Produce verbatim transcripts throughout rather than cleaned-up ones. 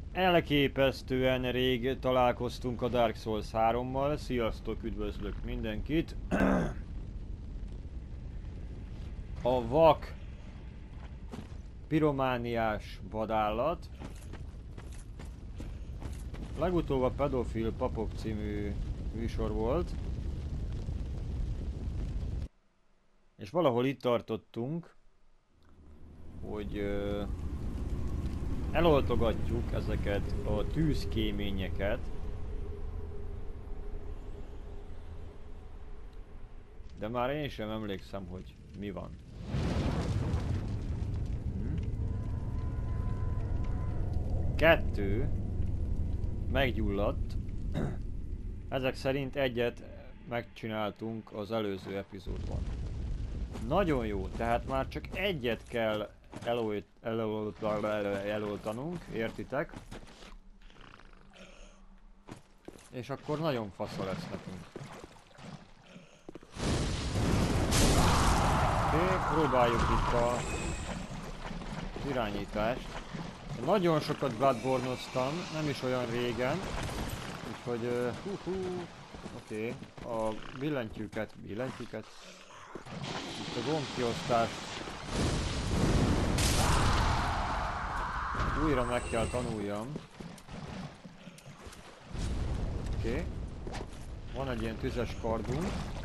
Elképesztően rég találkoztunk a Dark Souls hárommal. Sziasztok, üdvözlök mindenkit. A vak piromániás vadállat. Legutóbb a Pedofil Papok című műsor volt. És valahol itt tartottunk, hogy uh, eloltogatjuk ezeket a tűzkéményeket. De már én sem emlékszem, hogy mi van. Hm? Kettő meggyulladt. Ezek szerint egyet megcsináltunk az előző epizódban. Nagyon jó, tehát már csak egyet kell elolt, elolt, eloltanunk, értitek? És akkor nagyon fasza lesz nekünk. Oké, okay, próbáljuk itt a irányítást. Nagyon sokat Bloodborne-oztam, nem is olyan régen. Úgyhogy, uh, hú hú, oké, okay. A billentyűket, billentyűket. Itt a gombkiosztást újra meg kell tanuljam. Oké. Okay. Van egy ilyen tüzes kardunk.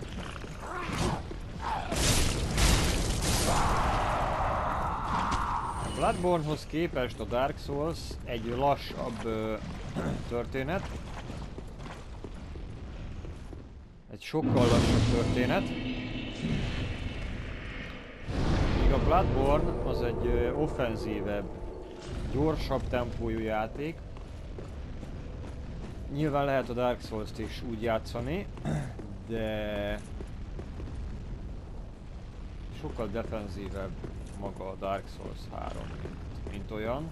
A Bloodborne-hoz képest a Dark Souls egy lassabb ö, történet. Egy sokkal lassabb történet. Míg a Bloodborne az egy ö, offenzívebb, gyorsabb tempójú játék. Nyilván lehet a Dark Souls-t is úgy játszani, de sokkal defenzívebb maga a Dark Souls három, mint, mint olyan.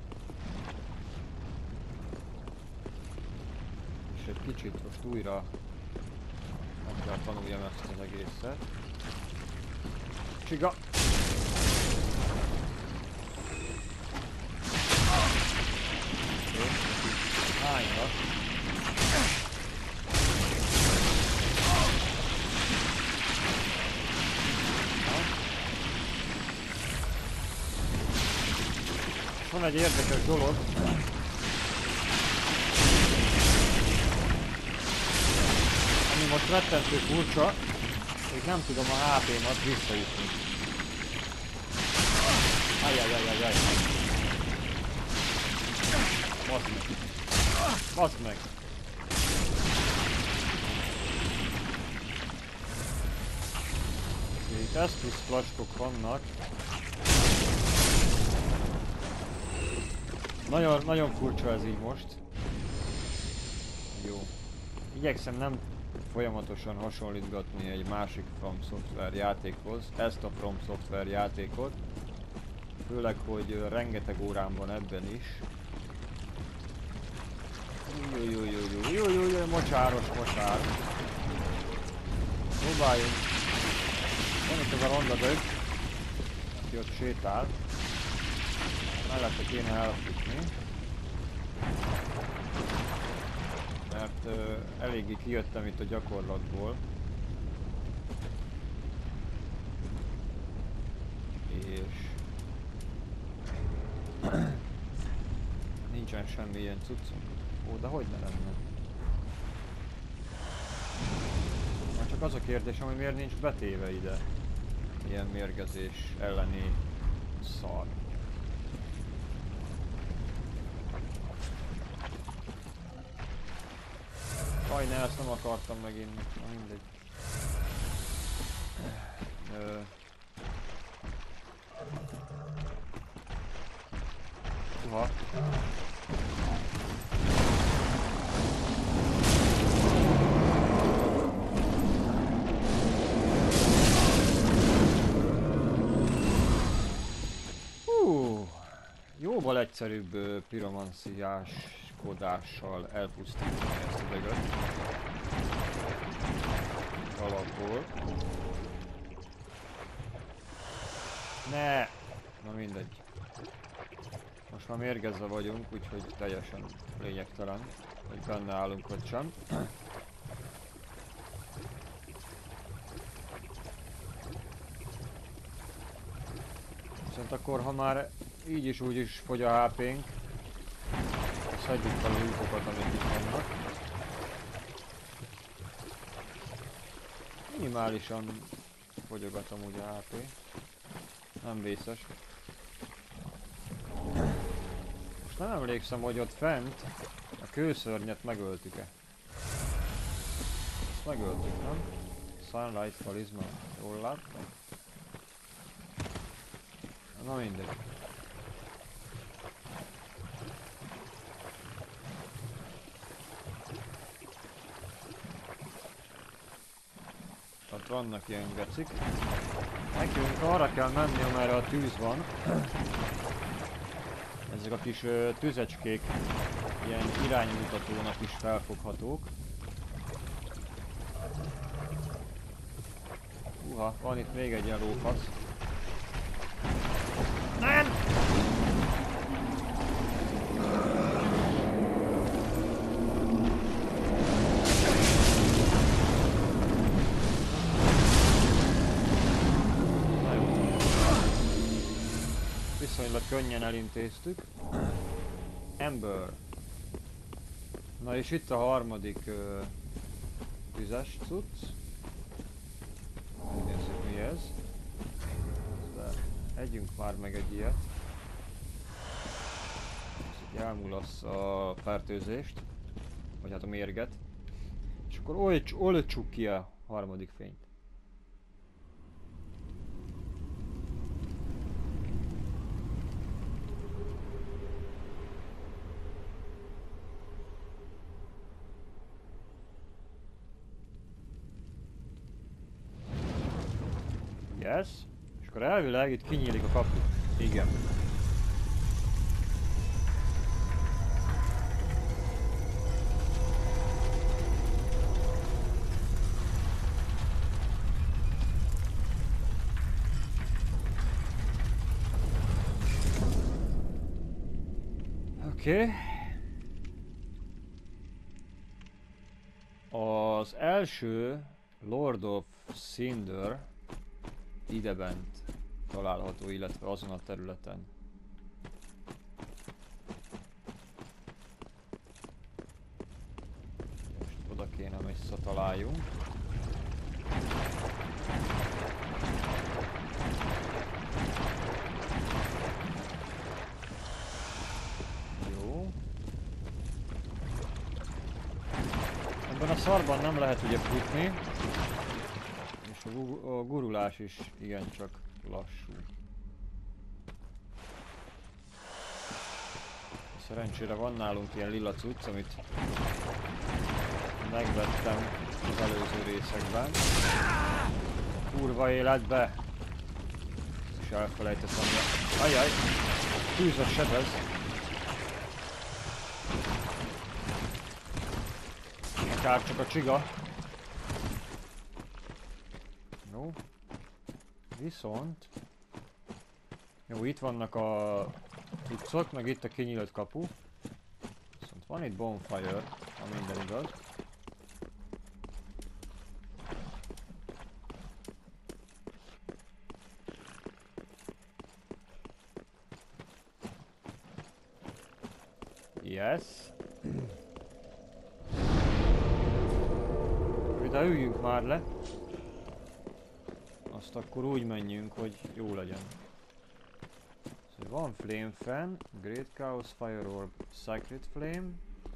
És egy kicsit most újra meg kell tanuljam ezt az egészet. Csiga! Hányra? Van egy érdekes dolog. Ami most rettentő furcsa, még nem tudom a há pé-mat visszajutni. Ajjajajajaj. Baszd meg. Baszd meg. Itt Estus flaskok vannak. Nagyon, nagyon furcsa ez így most. Jó. Igyekszem nem folyamatosan hasonlítgatni egy másik From Software játékhoz, ezt a From Software játékot. Főleg, hogy rengeteg órám van ebben is. Jújjújjújjújjújjújjújjúj, mocsáros mocsár. Próbáljunk. Van itt az a ronda dög, aki ott sétál. Mellette kéne elfutni. Mert uh, eléggé kijöttem itt a gyakorlatból. És nincsen semmi ilyen cuccunk. Ó, de hogy ne lenne? Már csak az a kérdés, hogy miért nincs betéve ide ilyen mérgezés elleni szar. Aj, ne, ezt nem akartam meginni, na mindegy. Ö... Uha. Hú, jóval egyszerűbb piromanciáskodással elpusztítani ezt a dögöt. Alapból. Ne! Na mindegy. Most most már mérgezve vagyunk, úgyhogy teljesen lényegtelen, hogy benne állunk vagy sem. Viszont akkor, ha már így is úgy is fogy a há pénk, szedjük fel a lútokat, amik itt vannak. Minimálisan fogyogatom ugye há pé. Nem vészes. Most nem emlékszem, hogy ott fent a kőszörnyet megöltük-e. Ezt megöltük, nem? Sunlight Talisman. Jól láttam? Na mindegy. Ott vannak ilyen gecik. Nekünk arra kell menni, amerre a tűz van. Ezek a kis ö, tüzecskék ilyen iránymutatónak is felfoghatók. Uha, van itt még egy ilyen lófasz. Nem! Viszonylag könnyen elintéztük. Ember. Na és itt a harmadik uh, tüzes cucc. Nézzük mi ez. De együnk már meg egy ilyet. Ez így elmulasz a fertőzést. Vagy hát a mérget. És akkor olcsuk ki a harmadik fényt. Yes. És akkor elvileg itt kinyílik a kapu. Igen. Oké. Okay. Az első Lord of Cinder idebent található, illetve azon a területen. Most oda kéne visszataláljunk. Jó. Ebben a szarban nem lehet ugye futni. És a, gu a gurulás is igencsak lassú. Szerencsére van nálunk ilyen lila cucc, amit megvettem az előző részekben. Kurva életbe! És elfelejtettem, hogy... Ajjaj! Tűzös sebez! Akár csak a csiga. Jó. Viszont... Jó, itt vannak a cuccok, meg itt a kinyílt kapu. Viszont van itt bonfire, ha minden igaz. Yes. De üljünk már le. Azt akkor úgy menjünk, hogy jó legyen. Szóval van Flame Fan, Great Chaos Fire Orb, Sacred Flame,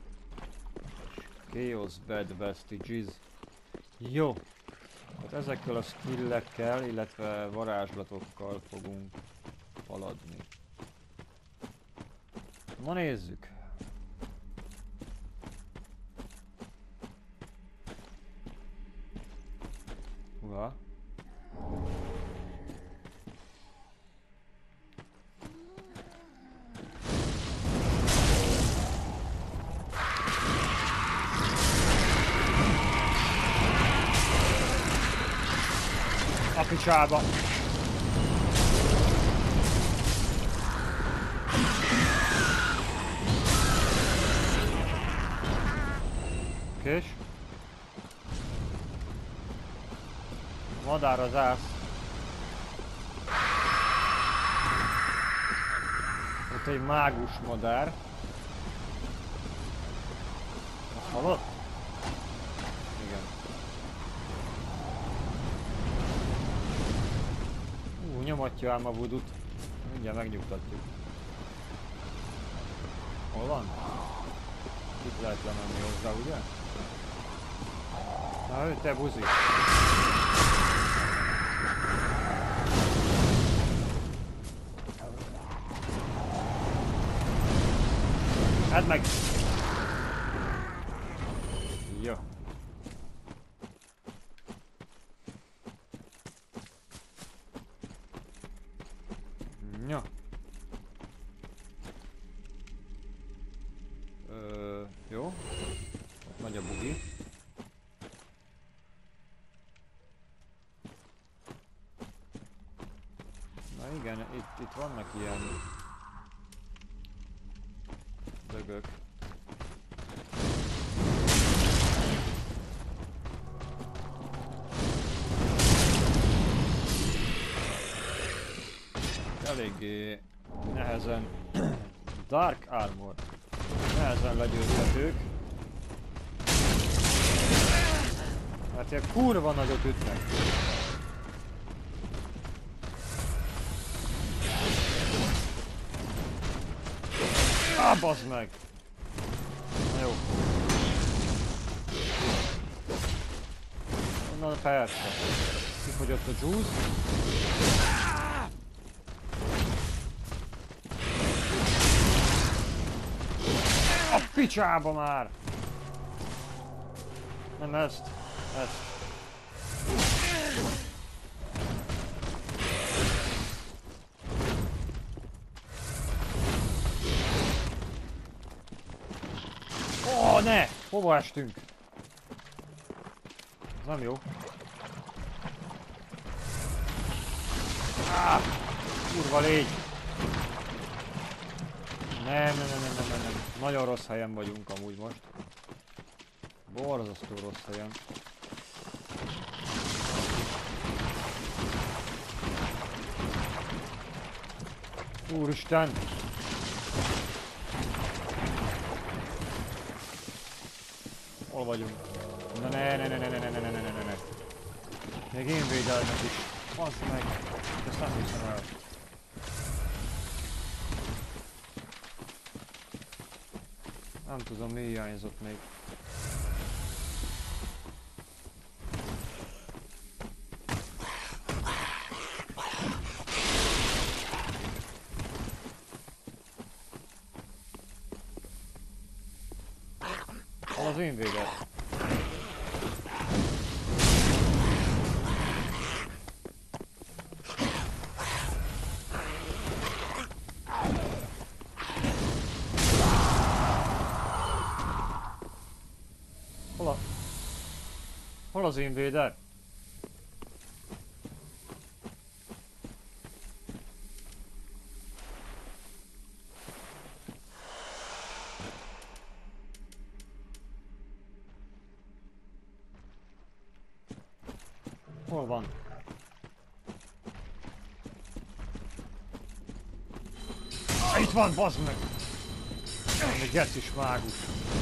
Chaos Bad Vestiges. Jó! Hát ezekkel a skillekkel, illetve varázslatokkal fogunk haladni. Na nézzük! Uha! A picsába! Okés. Madár az ász. Ott egy mágus madár. Azt hallott? Igen. Ú, nyomatja ám a vudut. Mindjárt megnyugtatjuk. Hol van? Itt lehet lemenni hozzá, ugye? Na ő, te buzi! Add meg! Jó. Jó. Ö, jó. Ott megy a bugi. Na igen, itt, itt vannak ilyen dögök. Eléggé nehezen Dark Armor. Nehezen legyőzhetők. Mert ilyen kurva nagyot ütnek. Ah, bazd meg! Na jó. Na persze. Kifogyott a juice. A picsába már! Nem ezt. Ezt. Ó, ne! Hova estünk? Ez nem jó. Ah, kurva légy! Nem, nem, nem, nem, nem, nem, nem. Nagyon rossz helyen vagyunk amúgy most. Borzasztó rossz helyen. Úristen! Hol vagyunk? Na ne ne ne ne ne ne ne ne ne ne ne ne. Még én védelmet is. Bazd meg! Ezt nem hiszem el. Nem tudom, mi hiányzott még. Hol az én vége? Hol a... Hol az invader? Hol van? Ah, itt van, bazd meg! Egy gecis mágus.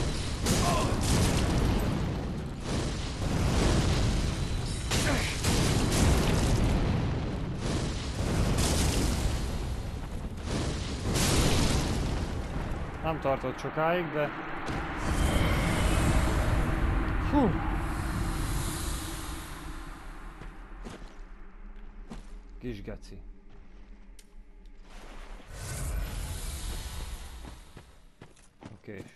Nem tartott sokáig, de... Hú! Kis geci. Okés.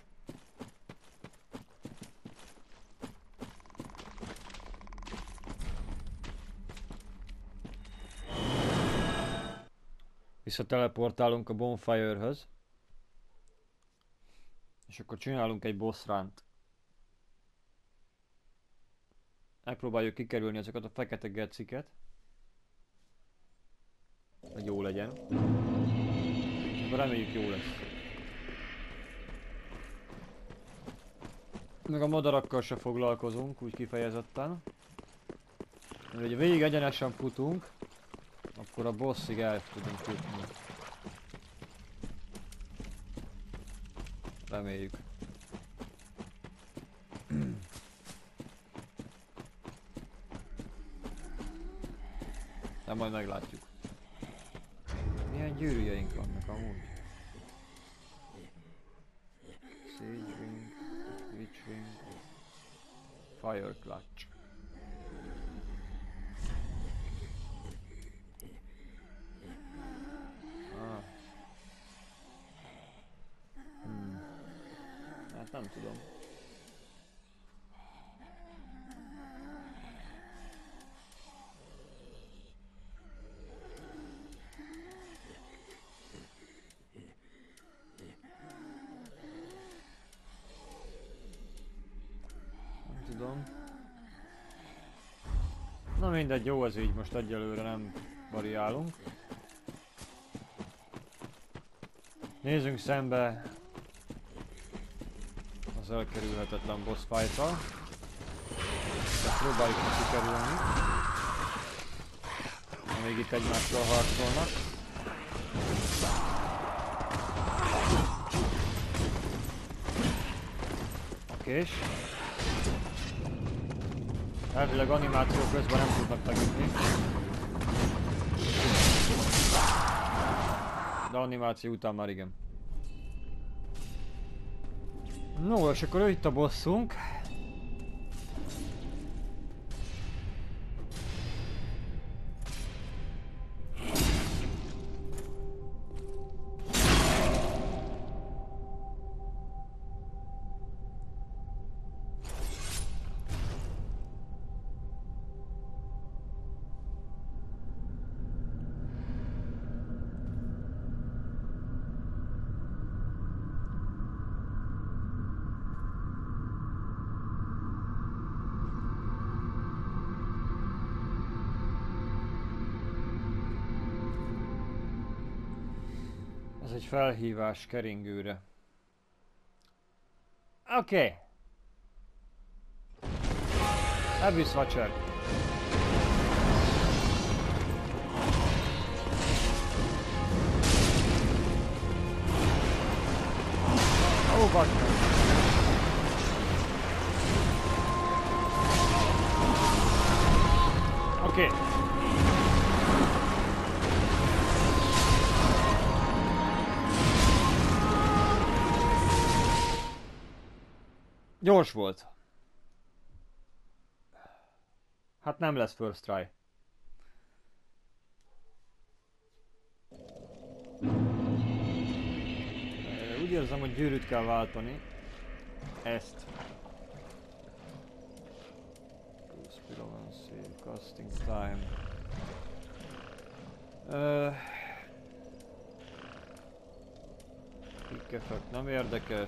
Visszateleportálunk a bonfire-höz. És akkor csinálunk egy boss runt. Megpróbáljuk kikerülni ezeket a fekete geciket. Hogy jó legyen. Akkor reméljük jó lesz. Meg a madarakkal se foglalkozunk, úgy kifejezetten. Mert ugye végig egyenesen futunk, akkor a bosszig el tudunk jutni. Reméljük. De majd meglátjuk. Milyen gyűrűjeink vannak amúgy? Siege Ring, Witch Ring, Fire Clutch. Ah. Hmm. Hát nem tudom. Na mindegy, jó az így, most egyelőre nem variálunk. Nézzünk szembe az elkerülhetetlen boss fight-tal. Ezt próbáljuk meg kikerülni. Amíg itt egymással harcolnak. Okés. Elvileg animáció közben nem tudnak megütni. De animáció után már igen. No, és akkor ő itt a bosszunk. Ez egy felhívás keringőre. Oké. Okay. Abyss Watcher. Ó, bakker. Oké. Okay. Gyors volt. Hát nem lesz first try. Úgy érzem, hogy gyűrűt kell váltani. Ezt. Spiromancy, casting time. Uh, Kick effect nem érdekes.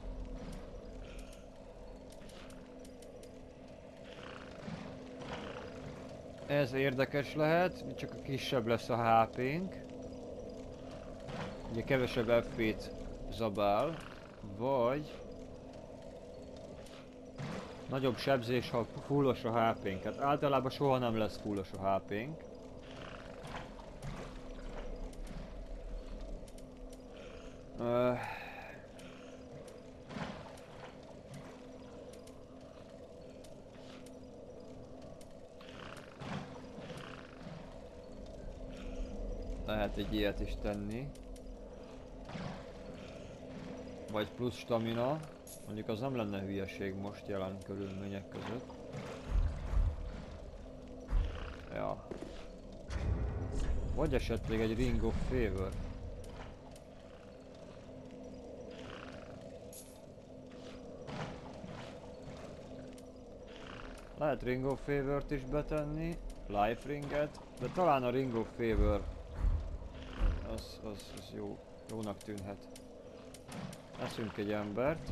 Ez érdekes lehet, csak a kisebb lesz a há pénk. Ugye kevesebb ef pét zabál, vagy nagyobb sebzés, ha fullos a há pénk. Hát általában soha nem lesz fullos a há pénk. Uh, Lehet egy ilyet is tenni. Vagy plusz stamina. Mondjuk az nem lenne hülyeség most jelen körülmények között. Ja. Vagy esetleg egy Ring of Favor. Lehet Ring of Favor-t is betenni. Life Ringet. De talán a Ring of Favor az, az, az jó, jónak tűnhet. Eszünk egy embert.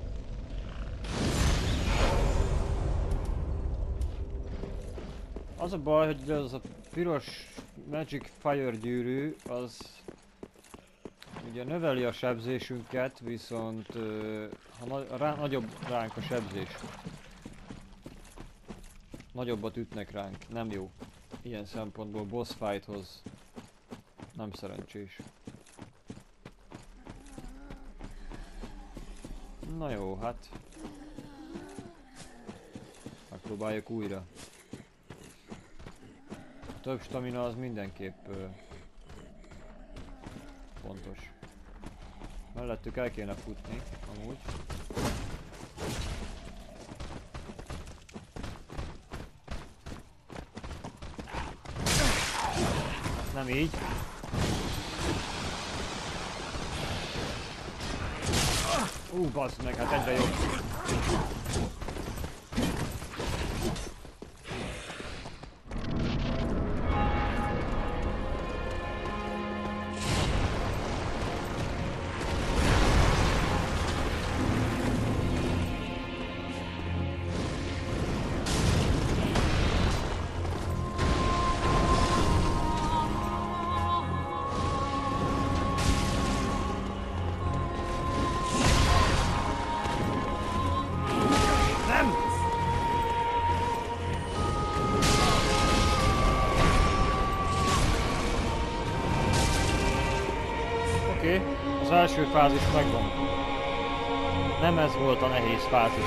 Az a baj, hogy az a piros Magic Fire gyűrű, az Ugye növeli a sebzésünket, viszont ö, ha na rá nagyobb ránk a sebzés. Nagyobbat ütnek ránk, nem jó. Ilyen szempontból boss fighthoz nem szerencsés. Na jó, hát megpróbáljuk újra. A több stamina az mindenképp ö, fontos. Mellettük el kéne futni, amúgy. Nem így. Ú, uh, bassz meg, hát egyre jobb. Az első fázis megvan. Nem ez volt a nehéz fázis.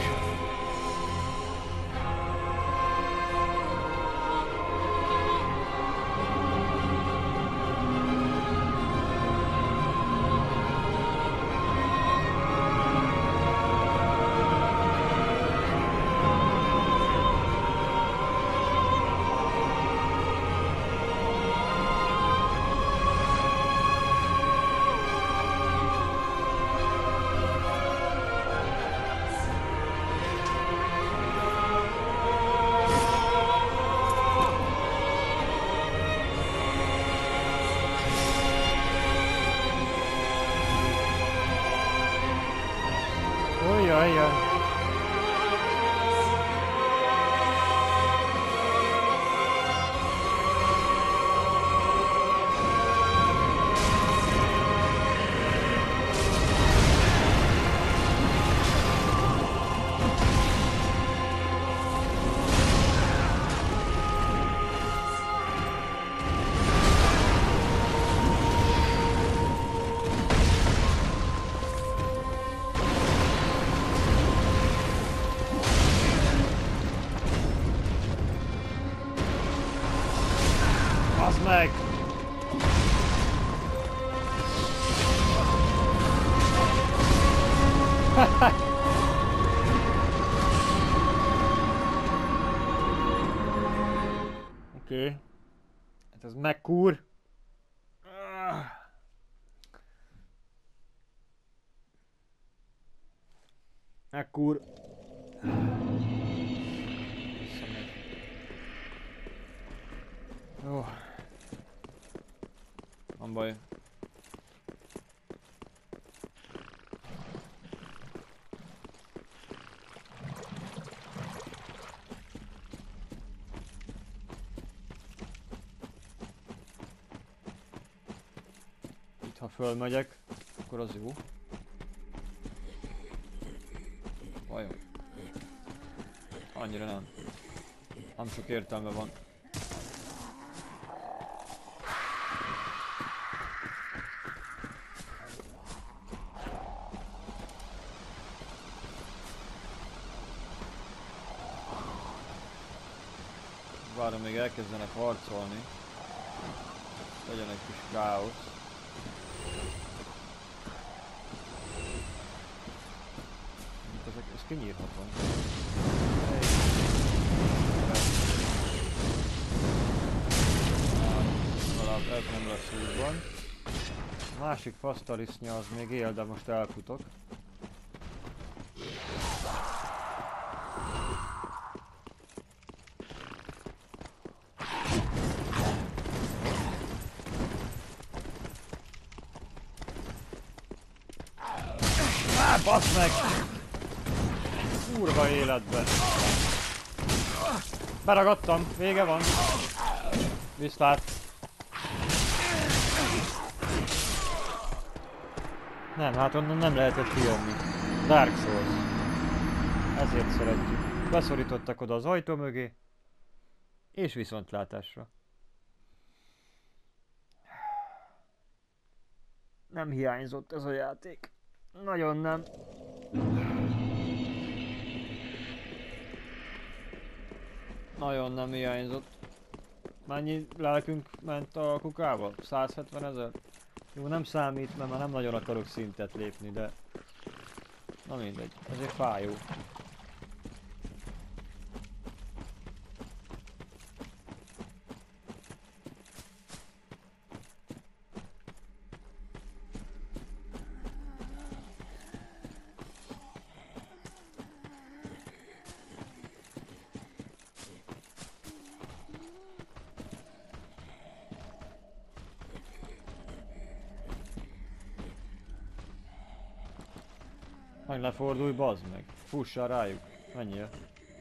Ajjajjaj. Bazd meg! Oké. Okay. Hát ez megkúr. Megkúr. Jó. Nem baj. Itt ha fölmegyek, akkor az jó. Vajon? Annyira nem. Nem sok értelme van. Várom, még elkezdenek harcolni. Legyen egy kis káosz. Ezek, ez kinyírhatom. Legalább ez nem lesz újban. A másik fasztarisznya az még él, de most elfutok. Basz meg! Kurva életben! Beragadtam, vége van! Viszlát! Nem, hát onnan nem lehetett kijönni. Dark Souls. Ezért szeretjük. Beszorítottak oda az ajtó mögé. És viszontlátásra. Nem hiányzott ez a játék. Nagyon nem. Nagyon nem hiányzott. Mennyi lelkünk ment a kukába? százhetven ezer? Jó, nem számít, mert már nem nagyon akarok szintet lépni, de... Na mindegy, ezért fájó. Meg lefordulj, bazd meg. Fussál rájuk. Menjél.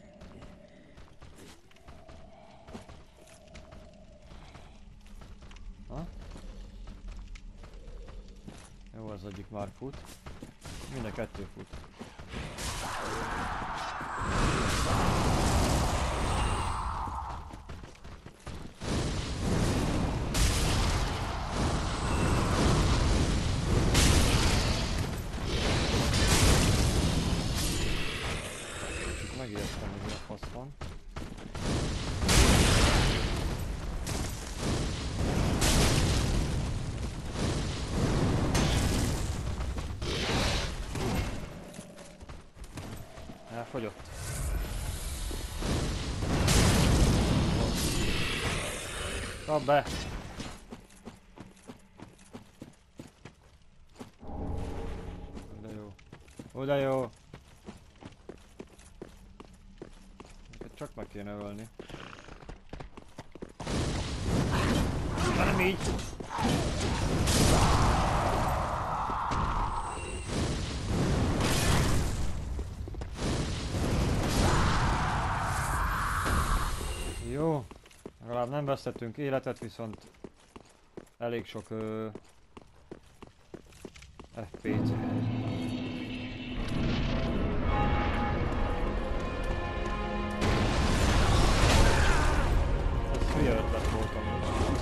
Ha? Jó, az egyik már fut. Mind a kettő fut. Megértem, hogy a fasz van. Elfogyott. Kap be! De jó. Ó, de jó! Csak meg kéne ölni. De nem így! Jó. Legalább nem vesztettünk életet, viszont elég sok ö, ef pé cé. Hülye ötlet volt amúgy.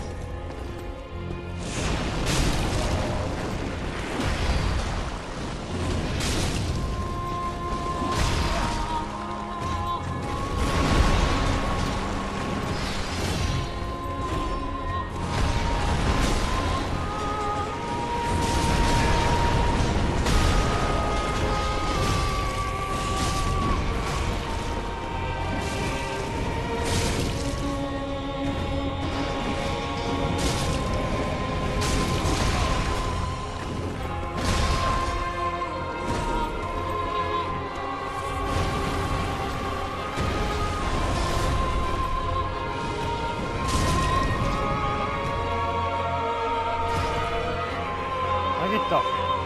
Megitta!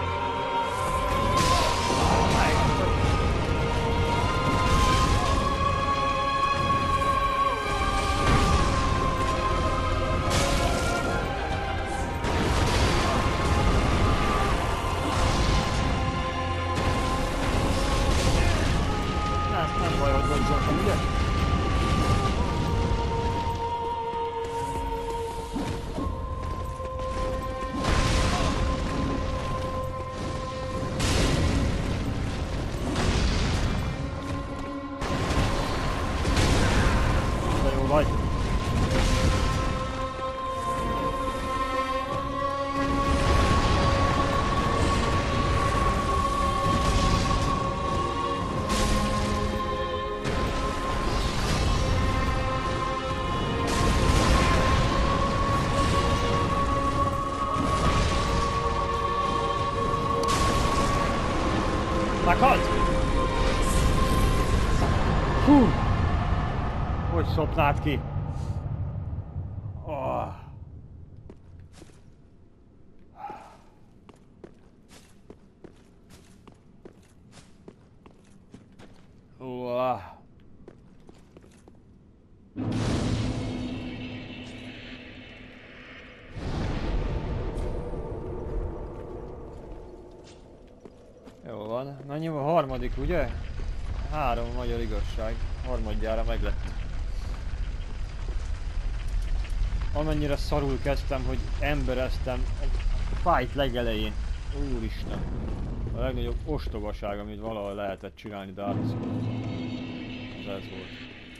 Nem, nem baj, hogy gondoltam, ugye? Vagy. Meghalt! Hú! Hogy szopnád ki? Oh. Oh. Jó van, menjünk a harmadik, ugye? Három a magyar igazság. Harmadjára meglett. Amennyire szarul kezdtem, hogy embereztem a fight legelején. Úristen. A legnagyobb ostobaság, amit valahol lehetett csinálni Dark Souls. Az ez volt.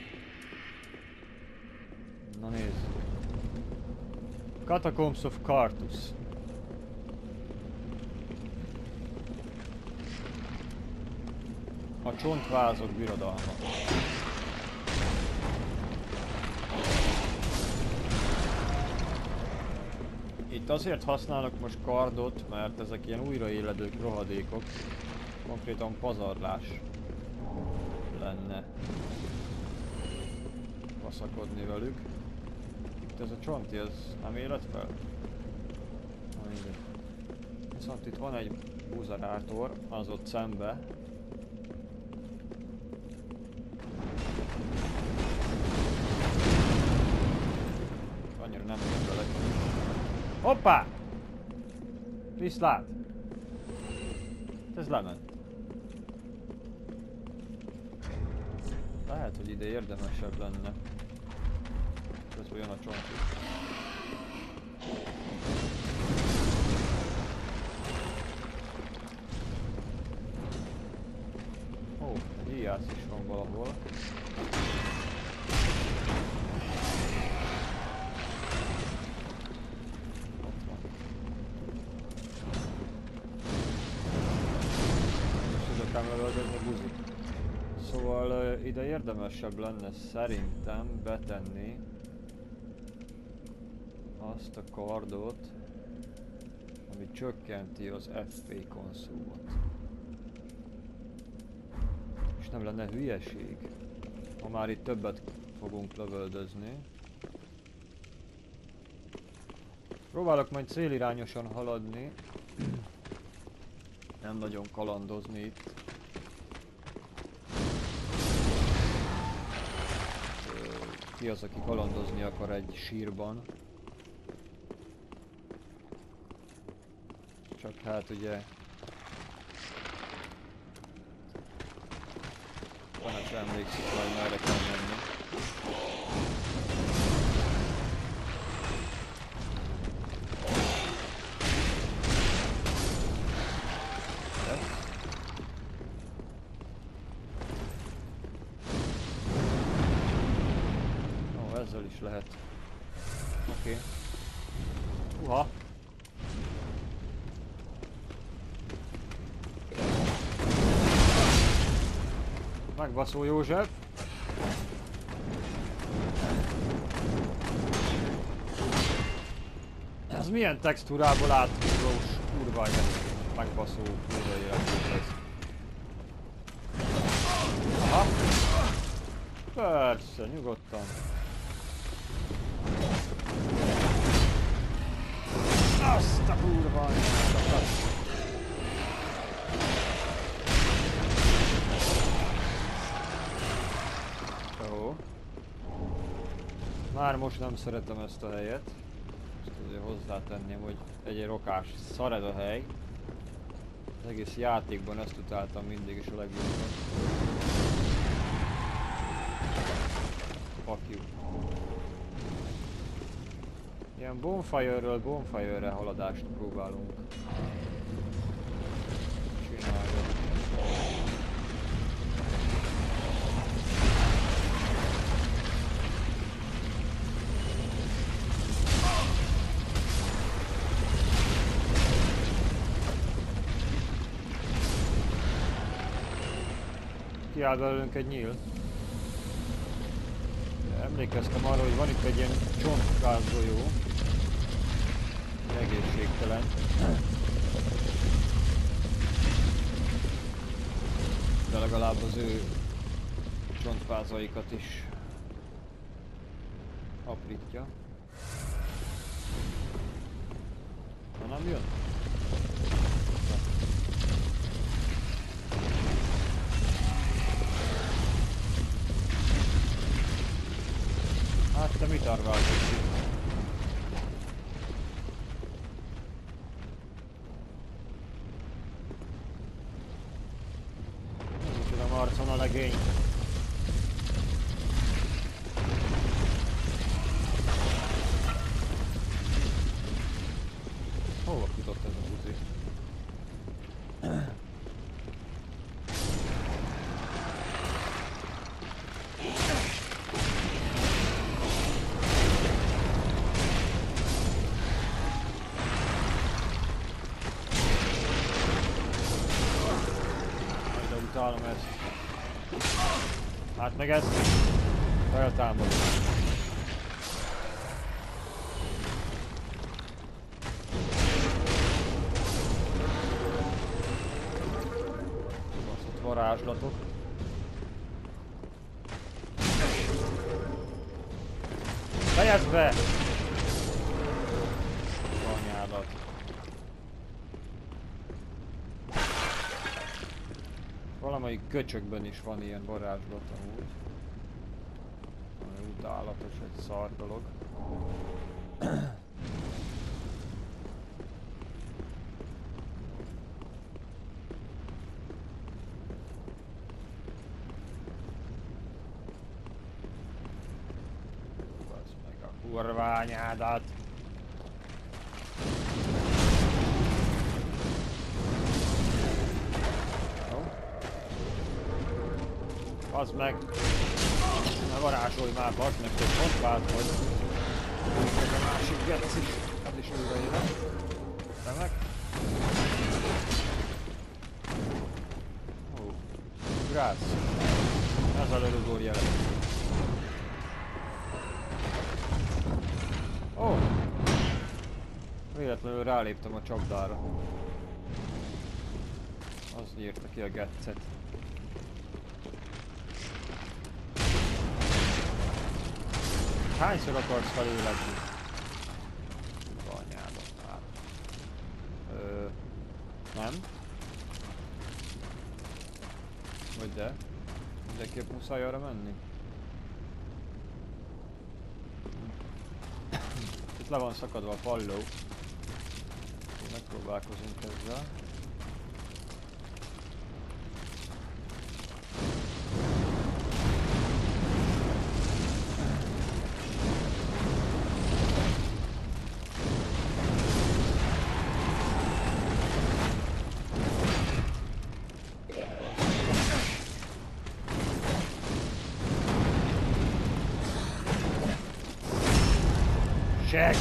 Na nézd. Catacombs of Carthus. A csontvázok birodalma. Itt azért használok most kardot, mert ezek ilyen újraéledők, rohadékok. Konkrétan pazarlás lenne vaszakodni velük. Itt ez a csonti, ez nem élet fel? Na mindegy. Viszont itt van egy buzerátor, az ott szembe. Annyira nem jön vele. Hoppá! Viszlát! Ez lement. Lehet, hogy ide érdemesebb lenne. Közben jön a csonti. Ó, egy íjász is van valahol. Szóval uh, ide érdemesebb lenne szerintem betenni azt a kardot, ami csökkenti az ef pé konszumot. És nem lenne hülyeség, ha már itt többet fogunk lövöldözni. Próbálok majd célirányosan haladni, nem nagyon kalandozni itt. Ki az, aki kalandozni akar egy sírban? Csak hát ugye... Tanács emlékszik majd, merre kell menni. Ezzel is lehet. Oké. Okay. Uha! Megbaszó József! Ez milyen textúrából átugrós kurva megbaszó kurva életünk ez. Aha! Persze, nyugodtan. Azt a kurva anyádat! Jó. Már most nem szeretem ezt a helyet. Most azért hozzátenném, hogy egy rokás szar ez a hely. Az egész játékban ezt utáltam mindig is a legjobban. Fuck you. Ilyen bonfire-ről bonfire-re haladást próbálunk csinálni. Kiáll belőlünk egy nyíl. Emlékeztem arra, hogy van itt egy ilyen csontvázgolyó. Egészségtelen. De legalább az ő csontvázaikat is aprítja. Ha nem jön? Hát te mit arváltad? arcon a legény. Hova futott ez a buzi? Majd utálom ezt. Hát meg ez feltámadom. Varázslatok. Fejezd be! Anyádat. Valamelyik köcsökben is van ilyen varázslat amúgy. Ami utálatos, egy szar dolog. Kurványádat! Jó. Az meg! Ne varázsolj már, bazd meg, hogy pont vált vagy. Ez a másik geci. Ez is újra jön. Te meg? Ó. Grász. Ez a lövőgór jelen. Ó! Oh. Véletlenül ráléptem a csapdára. Az nyírta ki a getszet. Hányszor akarsz feléledni? Anyádat már. Ö... Nem? Vagy de? Mindenképp muszáj arra menni? Itt le van szakadva a palló. Megpróbálkozunk ezzel. Check!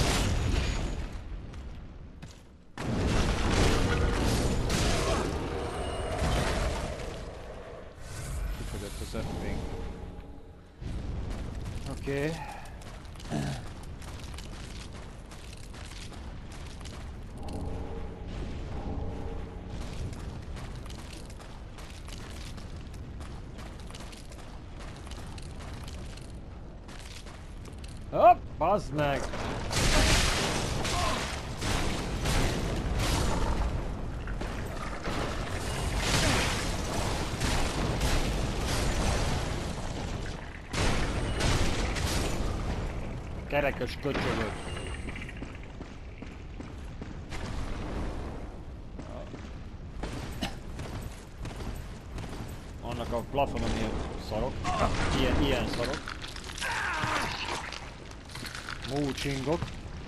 Kifogott az ötvény. Oké. Okay. Hopp, bazd meg! Kerekes köcsögök. Annak a plafonon ilyen szarok. Ilyen, ilyen szarok. Múcsingok.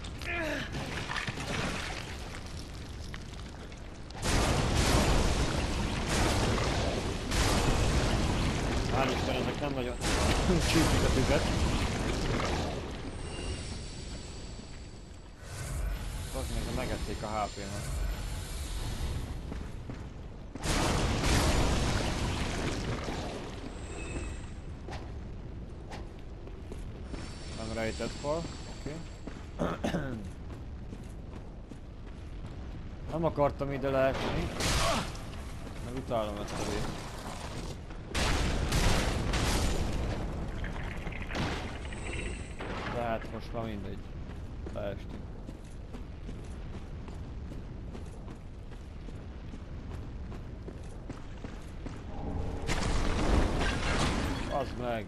Hál' Isten, ezek nem nagyon csípik a tüzet. Az még megették a há pé-mat. Nem rejtett fal, oké. Okay. Nem akartam ide leesni, mert utálom ezt a részt. De hát most már mindegy, leestünk. Az meg!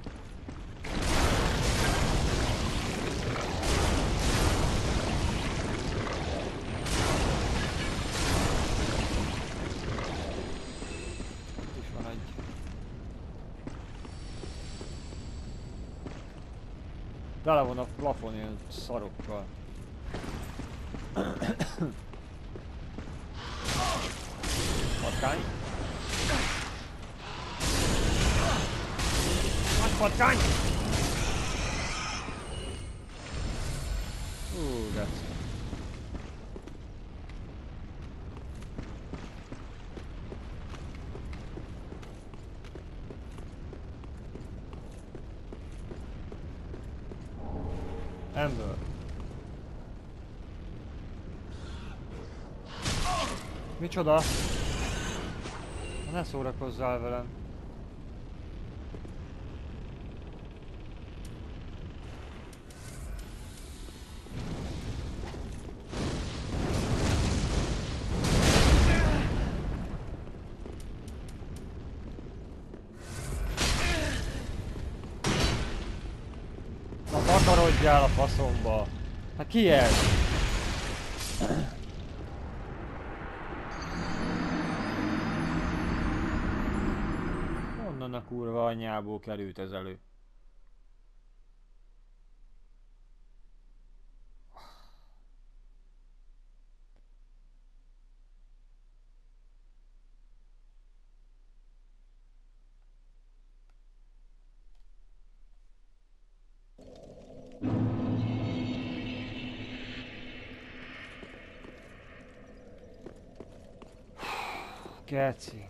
Itt is van egy Tele van a plafon ilyen szarokkal. Patkány. Nagy patkány! Hú, geci. Ember. Micsoda? Ne szórakozzál velem. Na takarodjál a faszomba! Hát ki ez? Honnan a kurva anyjából került ez elő? Geci.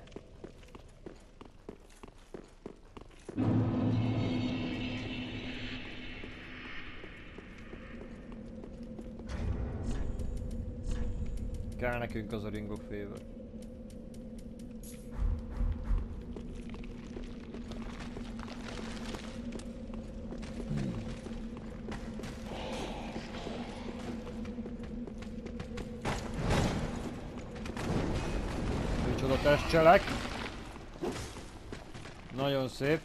Kell nekünk az a Ring of Favor. Micsoda testcselek. Nagyon szép.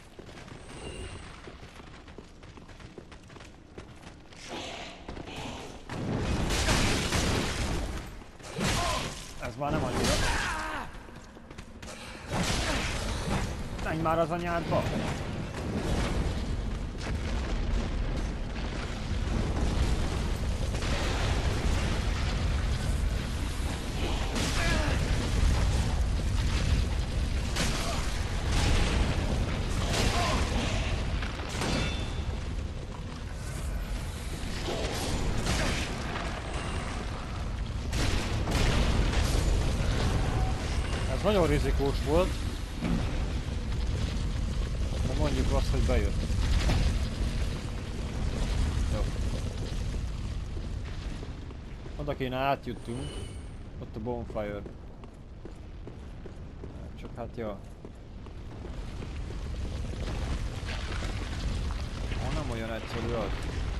Ez már nem annyira. Menj már az anyádba! Ez nagyon rizikós volt. De mondjuk azt, hogy bejött. Jó. Oda kéne átjutunk. Ott a bonfire. Csak hát ja. Ha nem olyan egyszerű az.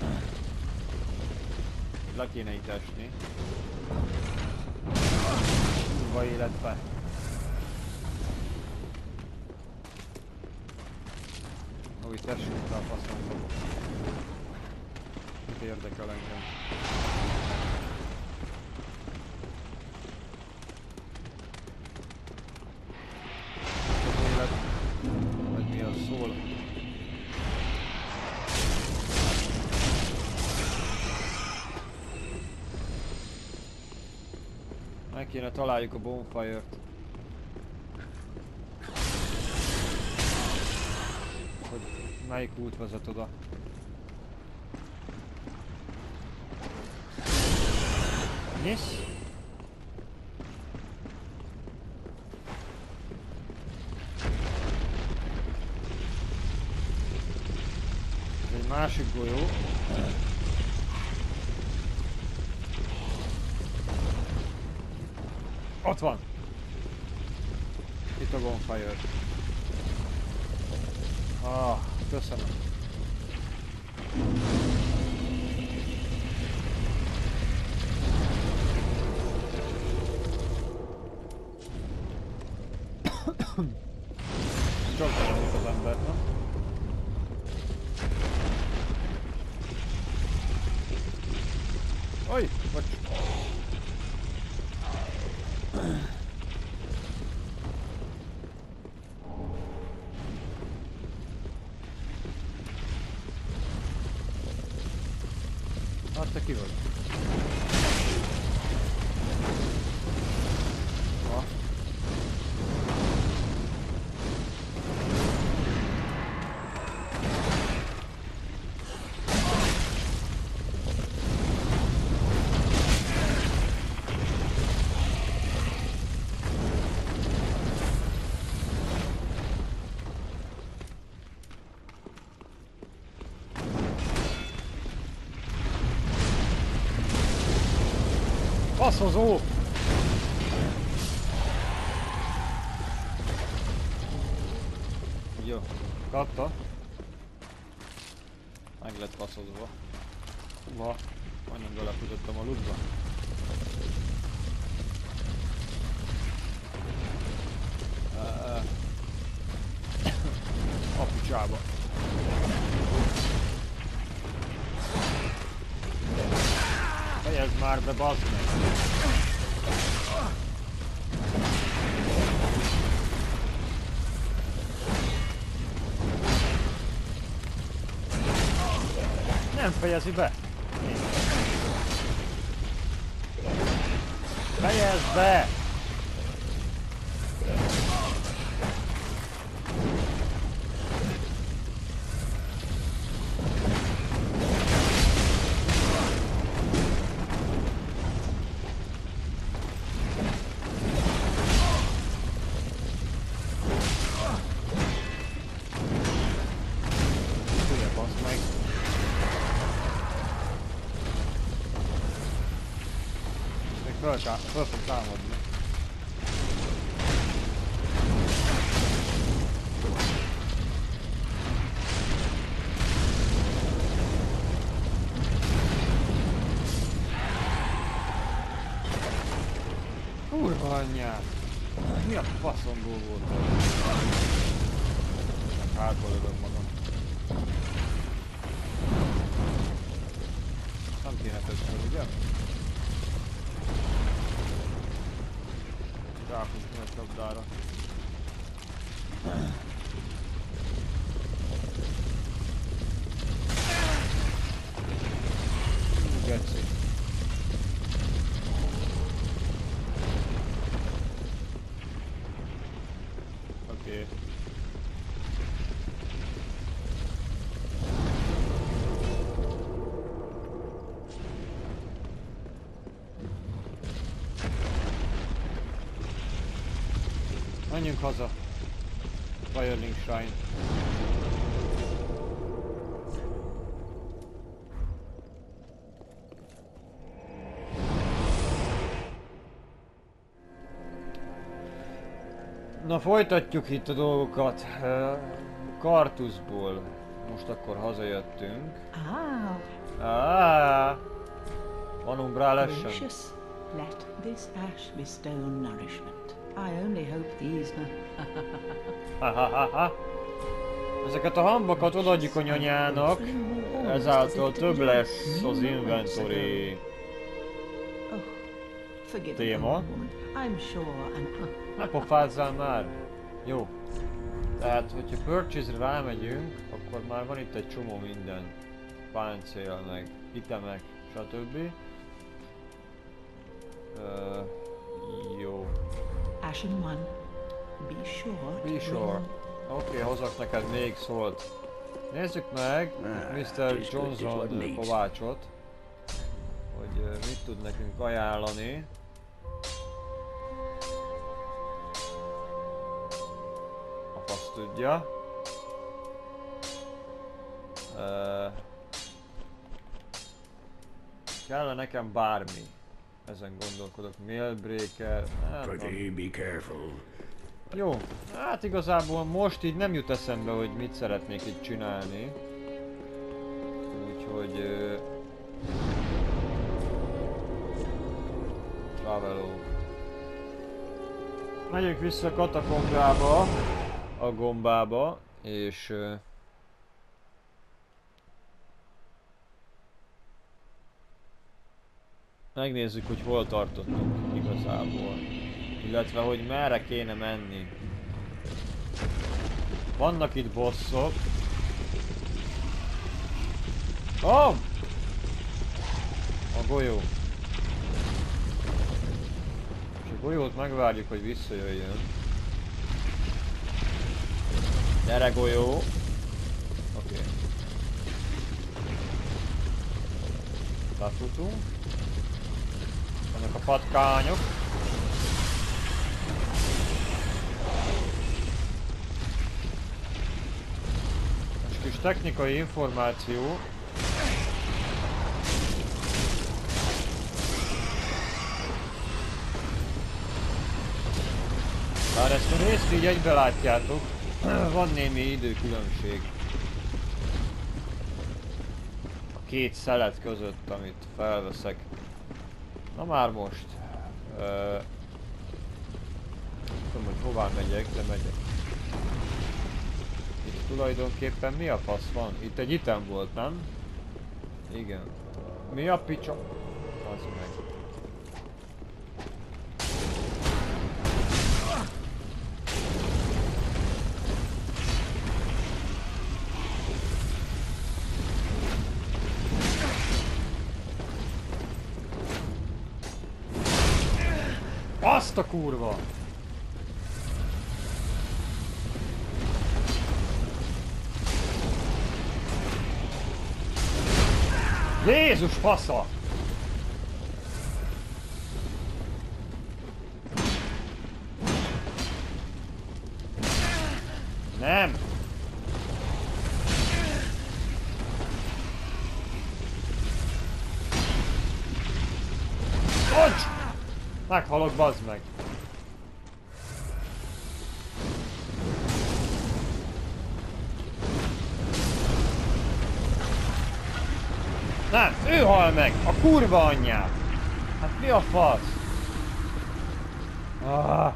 Le kéne itt esni. Kurva életbe. Ó, itt essünk rá a faszomba. Mit érdekel engem? Az élet, vagy mi az szól? Meg kéne találjuk a bonfire-t. Hogy melyik út vezet oda. Nyisz? Ez egy másik golyó. Ott van! Itt a bonfire. Ah, köszönöm. Csak beszéljük az embert, nem? Oj, bocs. te ki vagy? Ha. Faszhozó! Jó, kapta. Meg lett faszozva. Húha, majdnem belefutottam a lootba. Uh, a picsába. Fejezd már be, bazd meg! Nem fejezi be! Fejezd be! Föl, föl fog támadni. Kurva anyját! Mi a faszomból volt? Hátba lövöm magam. Nem kéne többször, ugye? Ráfutni a csapdára. Geci. Oké. Menjünk haza. Firelink Shrine. Na, folytatjuk itt a dolgokat. Kartuszból. Most akkor hazajöttünk. Ah. Ah. Van Umbrál-Ashen. Let this ash bestow nourishment. I only hope these ha ha ha ha. Ezeket a hambakat odaadjuk a nyanyának, ezáltal több lesz az inventory téma. Ne pofázzál már! Jó. Tehát, hogyha purchase-re rámegyünk, akkor már van itt egy csomó minden. Páncél, meg itemek, stb. Uh, jó. Ashen one. Be sure. Be sure. Oké, okay, hozok neked még szólt. Nézzük meg miszter Johnson kovácsot, hogy uh, mit tud nekünk ajánlani. A fasz tudja. Uh, kell nekem bármi. Ezen gondolkodok. Mailbreaker. Hát, be careful. jó, hát igazából most így nem jut eszembe, hogy mit szeretnék itt csinálni. Úgyhogy... Uh, Traveló. Megyünk vissza a katakombába, a gombába, és... Uh, megnézzük, hogy hol tartottunk igazából. Illetve, hogy merre kéne menni. Vannak itt bosszok. Oh! A golyó. És a golyót megvárjuk, hogy visszajöjjön. Gyere golyó! Oké. Okay. Lefutunk. Vannak a patkányok. És kis technikai információ. Bár ezt a részt így egybe látjátok, van némi időkülönbség a két szelet között, amit felveszek. Na már most. Uh, nem tudom, hogy hová megyek, de megyek. Itt tulajdonképpen mi a fasz van? Itt egy item volt, nem? Igen. Mi a picsa? Az meg. Azt a kurva! Jézus fasza! Nem! Bocs! Meghalok, bazd meg! Nem, ő hal meg! A kurva anyját! Hát mi a fasz? Ah.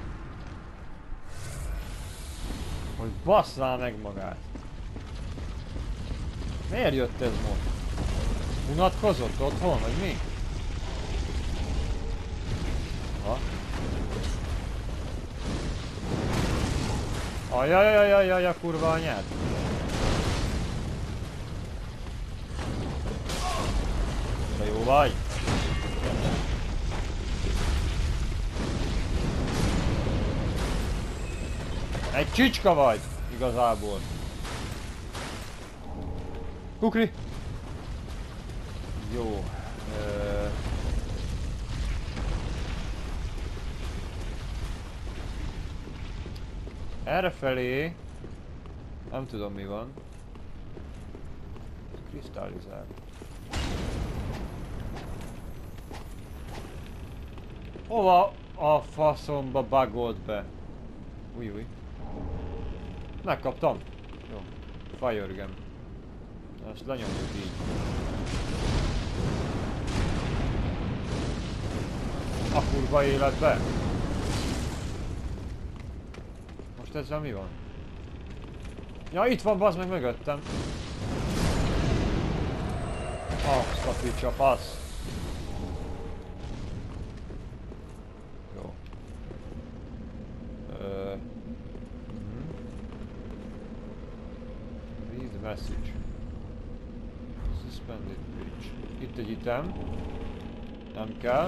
Hogy basszál meg magát! Miért jött ez most? Unatkozott otthon, vagy mi? Ha? Ajajajajajaj, a kurva anyád! De jó vagy! Egy csicska vagy! Igazából. Kukri! Jó. Ö... Errefelé... Nem tudom mi van. Kristállizál. Hova a faszomba bugolt be? Új, új. Megkaptam. Jó. Fajörgem. Ezt lenyomjuk így. A kurva életbe. Most ezzel mi van? Ja, itt van, bazd meg mögöttem. Azt a picsa passz. Jó. Ö... Mm-hmm. Read message. Suspended bridge. Itt egy item. Nem kell.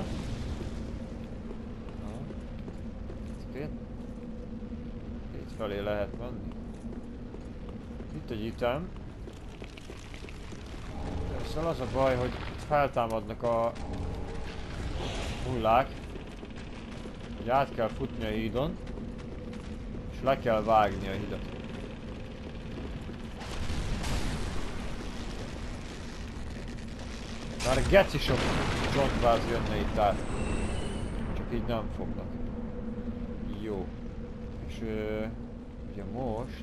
Két. Két felé lehet menni. Itt egy item. Ezzel az a baj, hogy feltámadnak a hullák, hogy át kell futni a hídon, és le kell vágni a hidat. Már geci sok csontváz jönne itt át, csak így nem fognak. Jó. És ö, ugye most...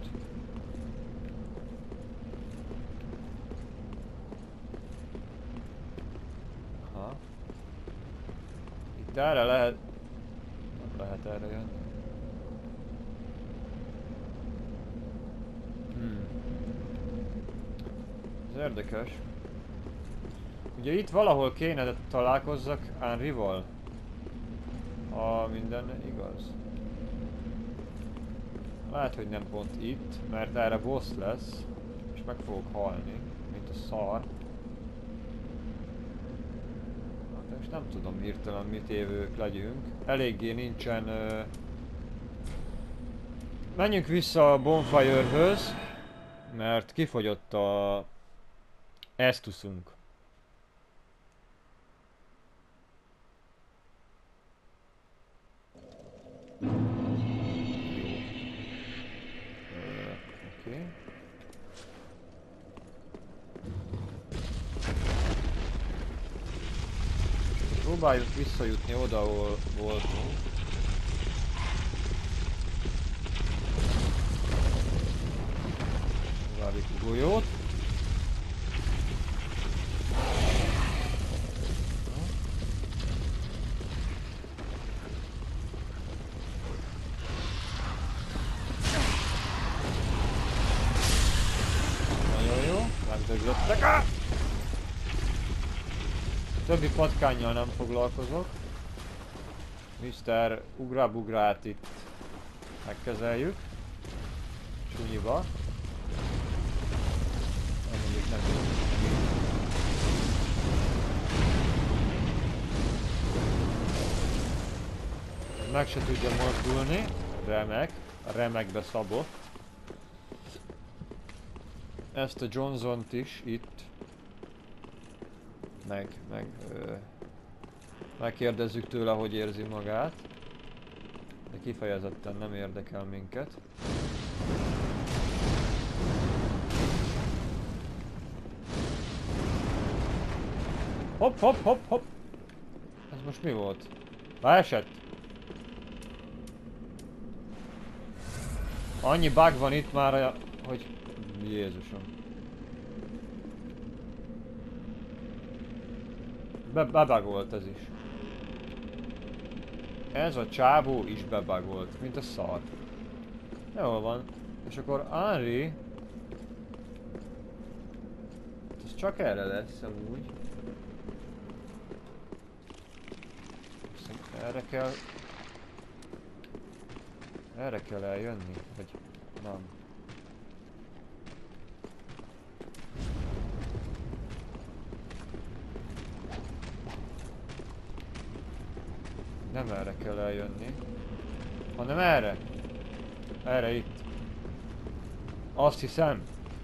Aha. Itt erre lehet... Nem lehet erre jönni. Hmm. Ez érdekes. Ugye itt valahol kéne találkozzak Henryval. Ha minden igaz. Lehet, hogy nem pont itt, mert erre boss lesz, és meg fogok halni, mint a szar. Most nem tudom hirtelen mit évők legyünk. Eléggé nincsen... Uh... Menjünk vissza a Bonfire-höz, mert kifogyott a... Estusunk. Oké. Próbáljuk visszajutni oda, ahol voltunk. Várjuk a golyót. Nagyon jó, megdöglöttek. Ah! Többi patkánnyal nem foglalkozok. miszter Ugrabugrát itt megkezeljük. Sunyiba. Nem mondjuk nem így. Meg se tudja mozdulni. Remek. A remekbe szabott. Ezt a Johnsont is itt. Meg, meg... Ö, megkérdezzük tőle, hogy érzi magát. De kifejezetten nem érdekel minket. Hopp, hopp, hopp, hopp! Ez most mi volt? Leesett? Annyi bug van itt már, hogy... Jézusom. Be bebagolt ez is. Ez a csávó is bebagolt, mint a szar. Jól van. És akkor Henry... Ez csak erre lesz amúgy. Erre kell... Erre kell eljönni, vagy nem. Nem erre kell eljönni, hanem erre. Erre itt. Azt hiszem.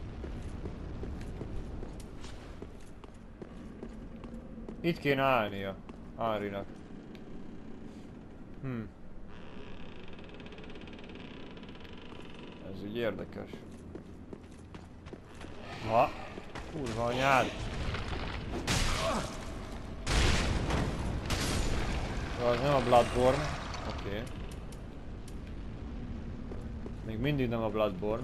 Itt kéne állnia Henrynak. Hm. Ez úgy érdekes. Ha, kurva anyád. Az nem a Bloodborne. Oké. Okay. Még mindig nem a Bloodborne.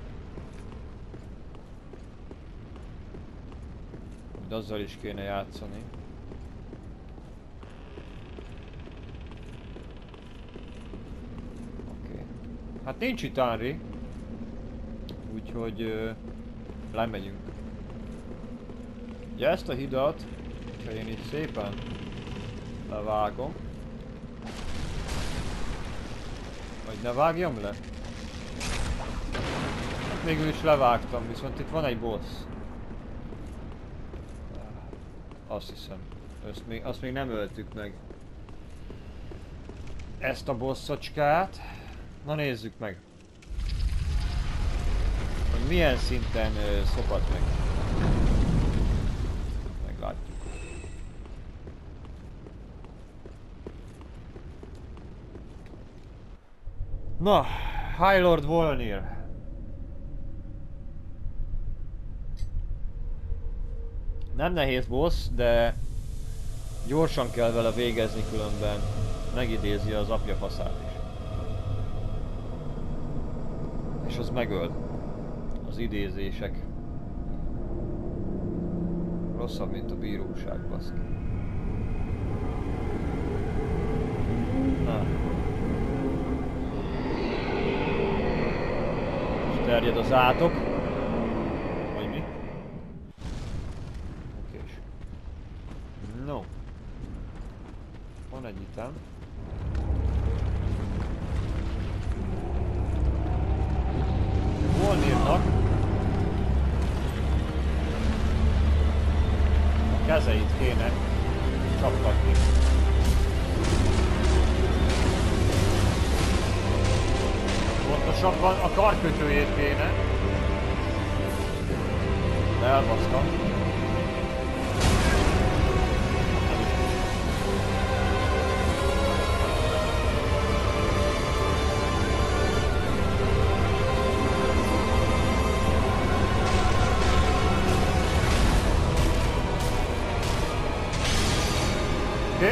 De azzal is kéne játszani. Oké. Okay. Hát nincs itt Henry. Úgyhogy uh, lemegyünk. Ugye ezt a hidat, ha én itt szépen levágom. Vagy ne vágjam le? Hát végül is levágtam, viszont itt van egy boss. Azt hiszem. Azt még, azt még nem öltük meg. Ezt a bosszacskát. Na nézzük meg. Hogy milyen szinten uh, szopat meg. Meglátjuk. Na, High Lord Volnir. Nem nehéz boss, de gyorsan kell vele végezni, különben megidézi az apja faszát is. És az megöl. Az idézések. Rosszabb, mint a bíróság, baszki. Na. És terjed az átok. Vagy mi? Okés. No. Van egy item. Volnirnak a kezeit kéne csaptatni. Gyorsabban a karkötőjét kéne. De elbasztam. Oké.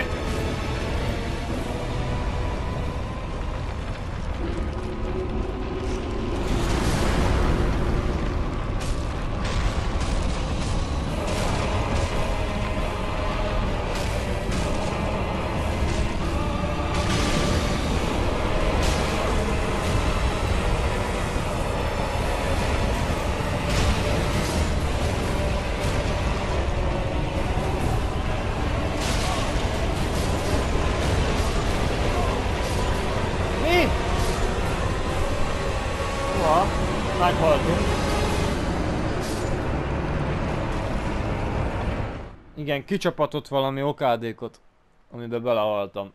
Igen, kicsapatott valami okádékot, amiben belehaltam.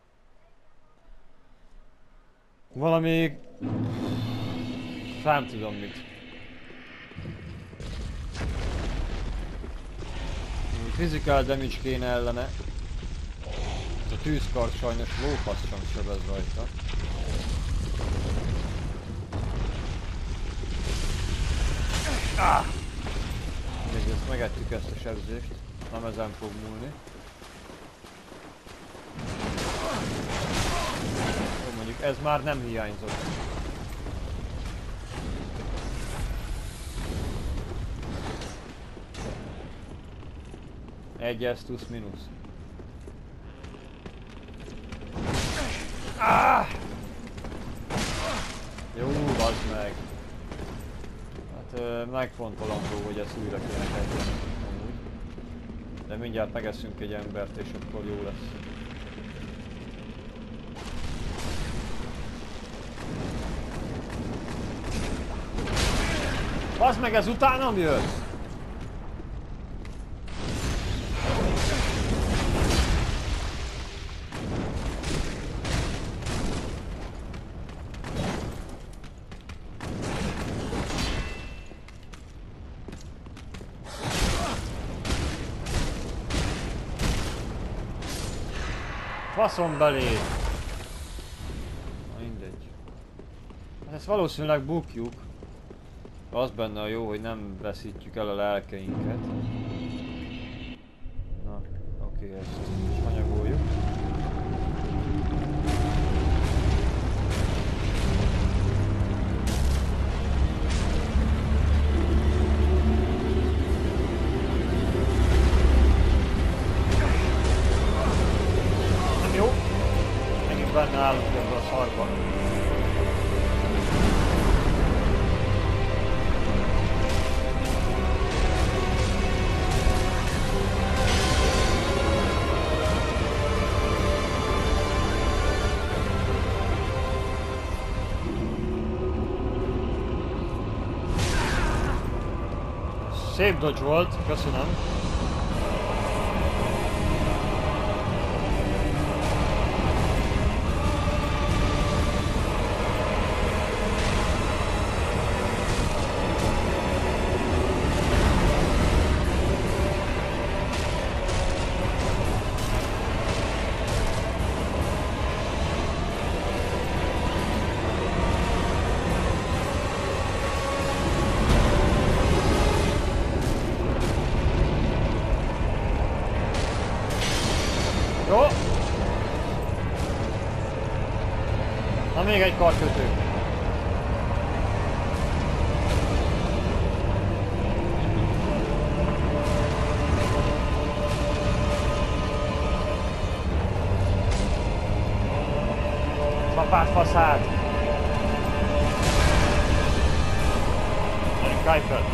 Valami... nem tudom mit. Physical damage kéne ellene. Ez a tűzkard sajnos lófasz sem sebez rajta. Ah! Még ezt megettük ezt a sebzést. Nem ezen fog múlni. Jó, mondjuk ez már nem hiányzott. Egy esztusz mínusz. Ah! Jó, bazd meg! Hát euh, megfontolandó, hogy ezt újra kéne kezdeni. De mindjárt megeszünk egy embert és akkor jó lesz. Bazd meg, ez utánam jött! Faszom belé! Na mindegy. Hát ezt valószínűleg bukjuk. Az benne a jó, hogy nem veszítjük el a lelkeinket. Na, oké, okay, ezt is anyagoljuk. Benne állunk ebben a szarban. Szép dodge volt, köszönöm. Jó. Na még egy karkötő. Papát faszát. Gyerünk, fel.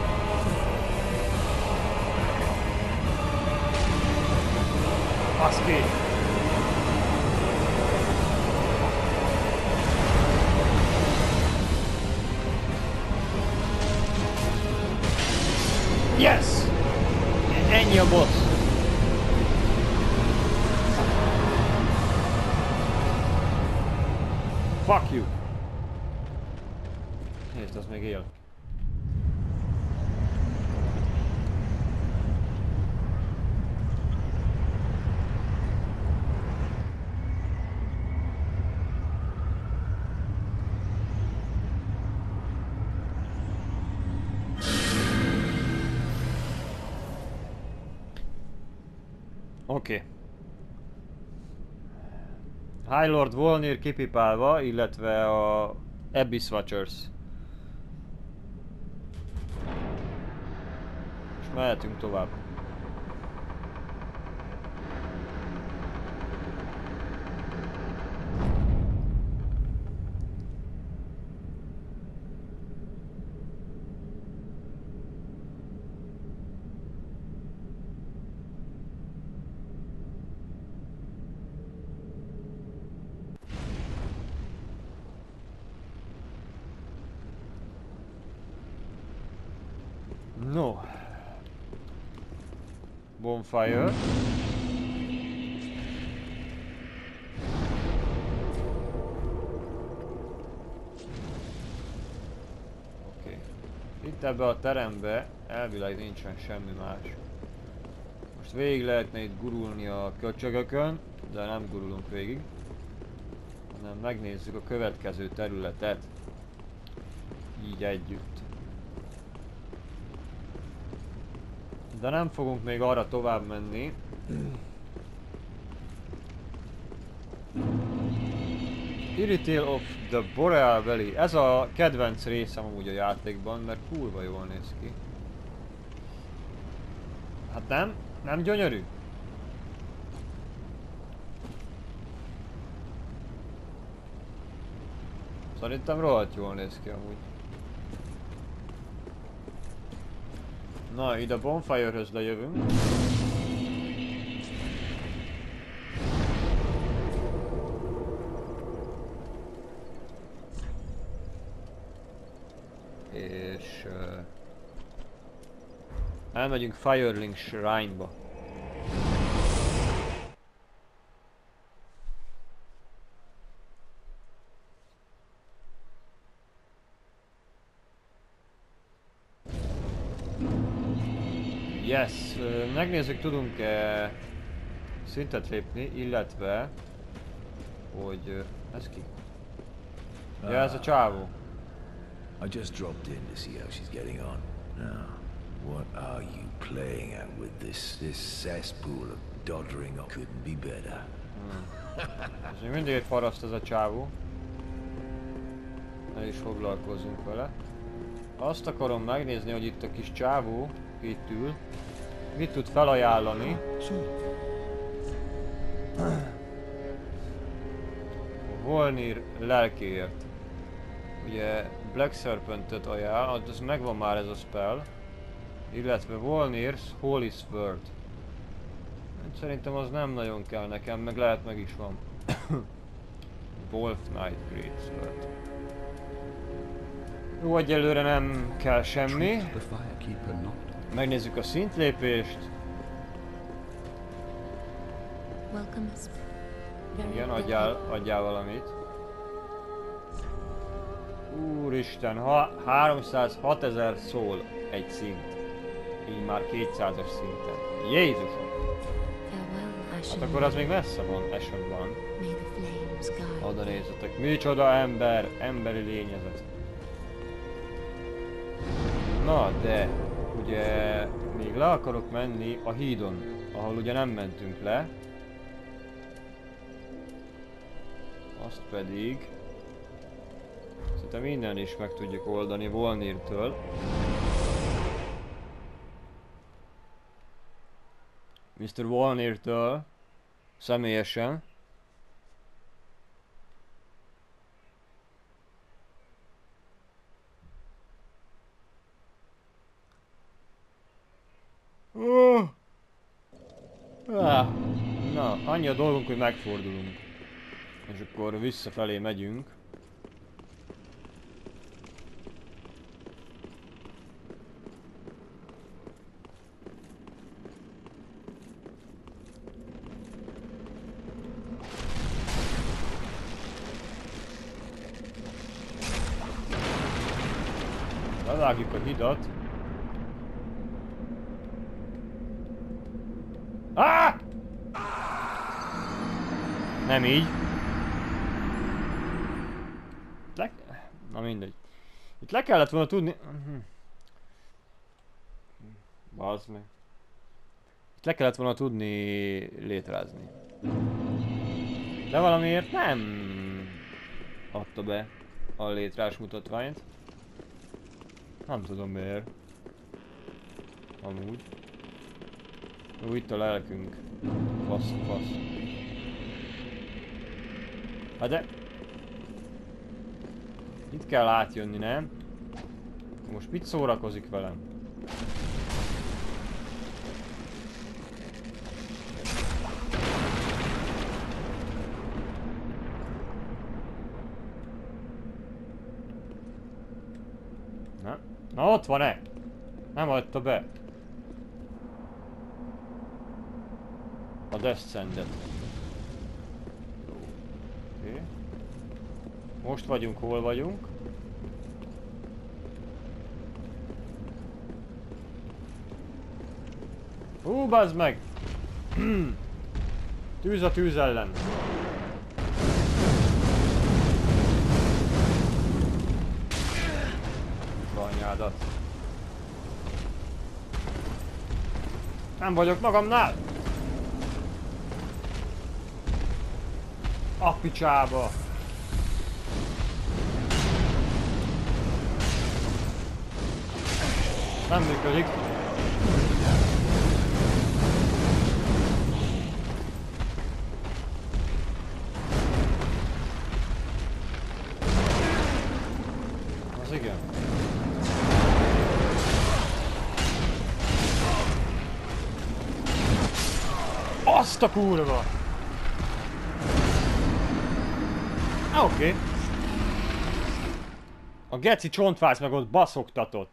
Baszki! Yes! Ennyi a boss! Fuck you! Nézd, az még él. Oké. Okay. High Lord Volnir kipipálva, illetve a Abyss Watchers. És mehetünk tovább. No. Bonfire. Oké. Okay. Itt ebbe a terembe elvileg nincsen semmi más. Most végig lehetne itt gurulni a köcsögökön, de nem gurulunk végig. Hanem megnézzük a következő területet. Így együtt. De nem fogunk még arra tovább menni. Irritale of the Boreal Valley. Ez a kedvenc részem amúgy a játékban, mert kurva jól néz ki. Hát nem? Nem gyönyörű? Szerintem rohadt jól néz ki amúgy. Na, ide a Bonfire-höz lejövünk. És... Uh, elmegyünk Firelink Shrine-ba. Yes, megnézzük, tudunk-e szintet lépni, illetve, hogy ez ki? Ja, ez a csávó. I just dropped in to see how she's getting on. Now, what are you playing at with this this cesspool of doddering? Couldn't be better. Hmm. Ez még mindig egy paraszt ez a csávó. Ne is foglalkozunk vele. Azt akarom megnézni, hogy itt a kis csávó, itt ül, mit tud felajánlani. Volnir lelkéért. Ugye Black Serpentet ajánl, az megvan már ez a spell. Illetve Volnir's Holy Sword. Szerintem az nem nagyon kell nekem, meg lehet meg is van. Wolf Knight Great Sword. Jó, egyelőre nem kell semmi. Megnézzük a szintlépést. Igen, adjál, adjál valamit. Úristen, ha háromszázhatezer szól egy szint. Így már kétszázas szinten. Jézusom! Hát akkor az még messze van, Ashen van. Oda nézzetek, micsoda ember, emberi lényezet. Na de, ugye még le akarok menni a hídon, ahol ugye nem mentünk le. Azt pedig... szerintem minden is meg tudjuk oldani Volnirtől. miszter Volnirtől személyesen. Uh. Ah. Na, annyi a dolgunk, hogy megfordulunk. És akkor visszafelé megyünk. Levágjuk a hidat. Ah! Nem így. Le... Na mindegy. Itt le kellett volna tudni... Bazd meg. Itt le kellett volna tudni létrázni. De valamiért nem adta be a létrás mutatványt. Nem tudom miért. Amúgy. Ó, itt a lelkünk. Fasz, fasz. Hát de... Itt kell átjönni, nem? Most mit szórakozik velem? Na, na ott van-e? Nem adta be. A Descendet. Oké. Okay. Most vagyunk, hol vagyunk? Hú, bazd meg! Tűz a tűz ellen. Anyádat. Nem vagyok magamnál! A picsába! Nem működik. Az igen. Azt a kurva! Ah, oké. Okay. A geci csontváz meg ott baszogtatott.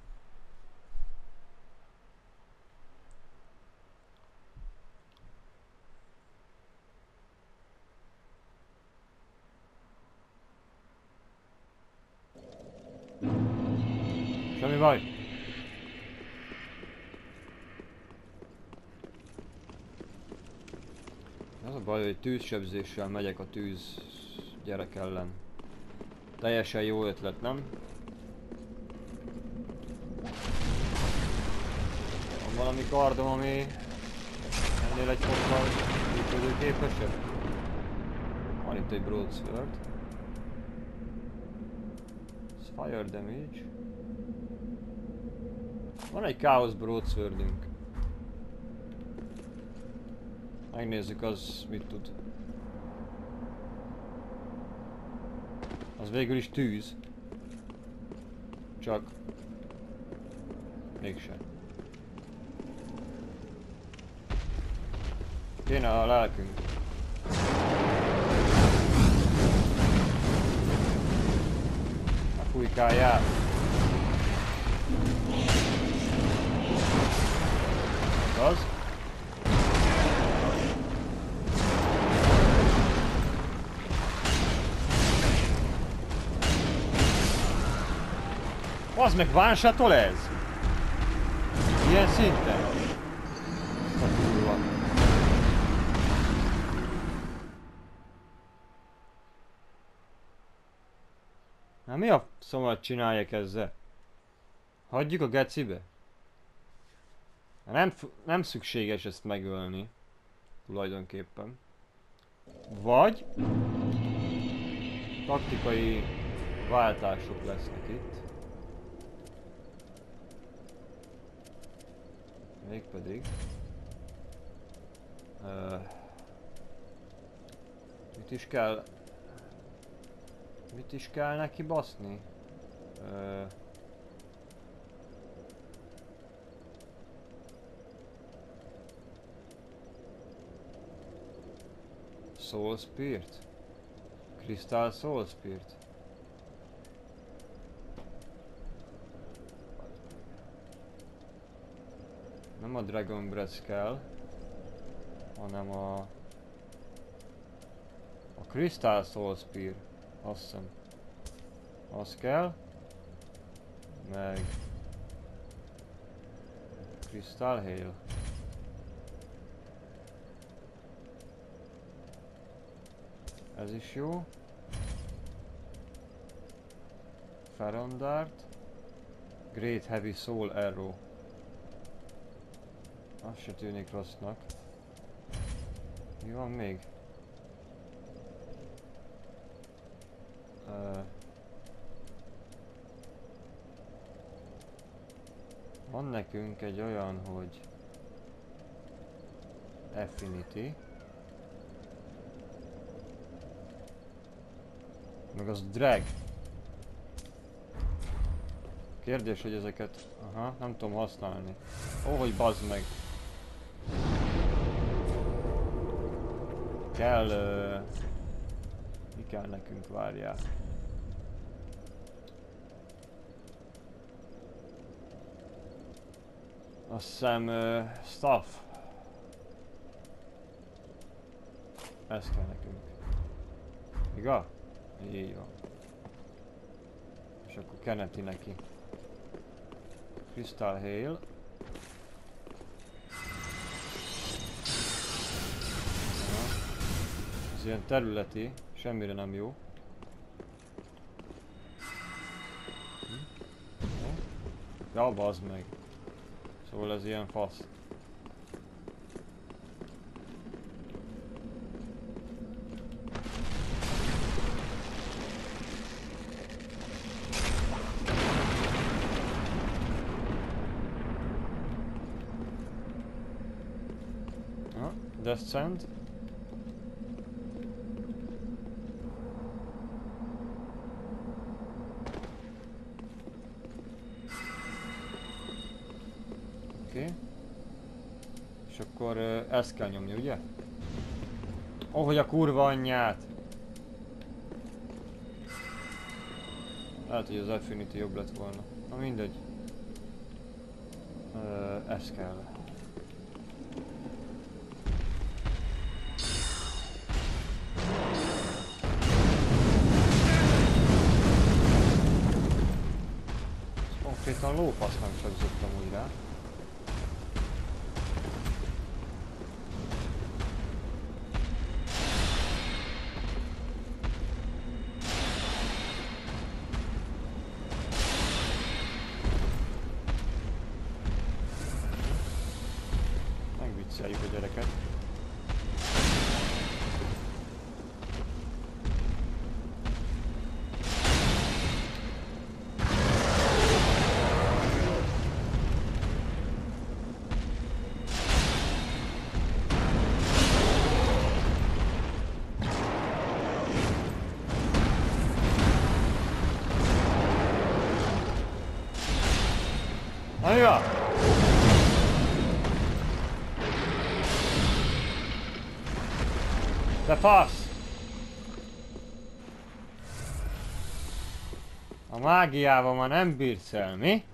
Semmi baj. Az a baj, hogy tűzsebzéssel megyek a tűz gyerek ellen. Teljesen jó ötlet, nem? Van valami kardom, ami ennél egy fokkal működőképesebb? Van itt egy broadsword. Ez fire damage. Van egy chaos broadswordünk. Megnézzük, az mit tud. Az végül is tűz. Csak... mégsem. Kéne a lelkünk. Ne fújkáljál! Az? Az meg one-shotol ez? Ilyen szinten? A kurva. Na mi a szomat csináljak ezzel? Hagyjuk a gecibe? Nem, nem szükséges ezt megölni. Tulajdonképpen. Vagy... taktikai váltások lesznek itt. Mégpedig... Uh, mit is kell... Mit is kell neki baszni? Uh, Soul Spirit? Crystal Soul Spirit? Nem a Dragon Breath kell, hanem a... a Crystal Soul Spear, azt hiszem. Az kell. Meg... Crystal Hail. Ez is jó. Faron Dart. Great Heavy Soul Arrow. Az se tűnik rossznak. Mi van még? Uh, van nekünk egy olyan, hogy Affinity. Meg az Drag. Kérdés, hogy ezeket... Aha, nem tudom használni. Ó, hogy bazd meg. Kell... Uh, mi kell nekünk, várjál. Azt hiszem... Uh, stuff. Ez kell nekünk. Igaz? Így van. És akkor keneti neki. Crystal Hail. Ez ilyen területi, semmire nem jó. Ja, bazd meg. Szóval ez ilyen fasz. Descent. Oké. Okay. És akkor uh, ezt kell nyomni, ugye? Oh, hogy a kurva anyját! Lehet, hogy az Affinity jobb lett volna. Na mindegy. Uh, ez kell. Konkrétan lófasznak csapzottam újra. Megvicceljük a gyereket. Amiga! De fasz! A mágiával már nem bírsz el, mi?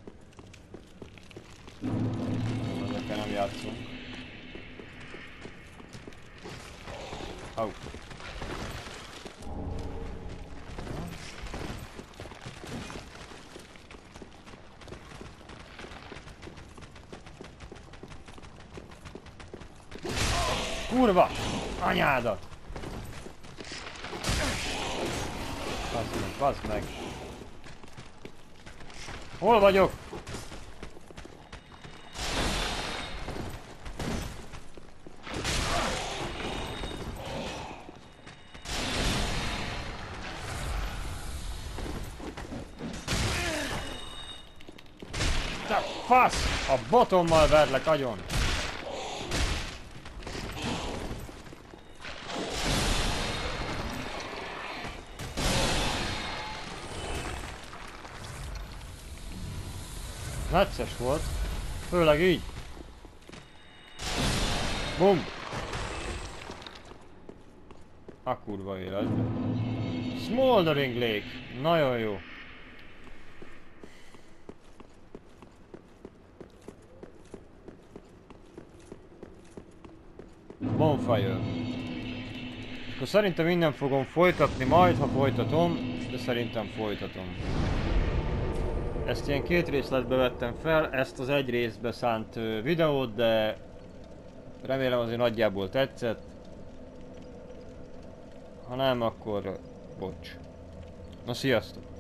Ezekkel nem játszunk. Oh. Kurva! Anyádat! Bazd meg, bazd meg! Hol vagyok? Te fasz! A botommal verlek agyon! Necces volt, főleg így. Bum! A kurva életbe. Smoldering Lake, nagyon jó. Bonfire. Akkor szerintem innen fogom folytatni majd, ha folytatom, de szerintem folytatom. Ezt ilyen két részletbe vettem fel, ezt az egy részbe szánt ö, videót, de remélem azért nagyjából tetszett. Ha nem, akkor bocs. Na, sziasztok!